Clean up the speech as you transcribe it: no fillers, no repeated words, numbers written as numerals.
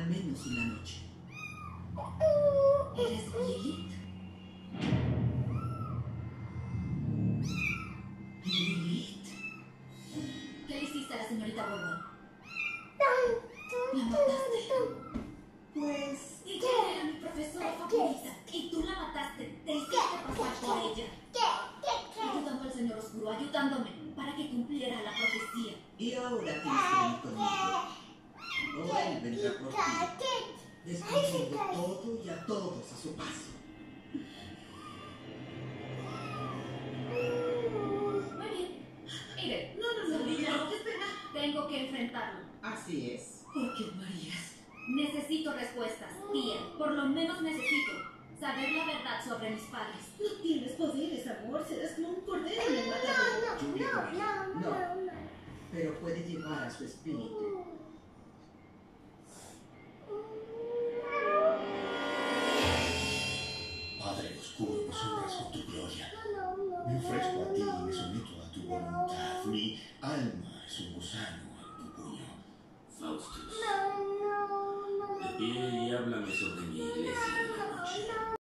al menos una noche. ¿Eres Lilith? ¿Lilith? ¿Qué le hiciste a la señorita Borbón? ¿La mataste? Pues... Ella era mi profesora favorita y tú la mataste. Te hiciste pasar por ella. Ayudando al señor oscuro, ayudándome para que cumpliera la profecía. Y ahora tienes que venir conmigo. O él vendrá por ti, destruyendo todo y a todos a su paso. Muy bien. Mire, no, Niña, espera. tengo que enfrentarlo. Así es. ¿Por qué, Marías? Necesito respuestas, tía. Por lo menos necesito saber la verdad sobre mis padres. No tienes poderes, amor. Serás como un cordero en el matadero. No. Pero puede llevar a su espíritu. Padre oscuro, me sombras con tu gloria. Me ofrezco a ti y me someto a tu voluntad. Mi alma es un gusano en tu puño. Faustus, de pie y háblame sobre mi iglesia.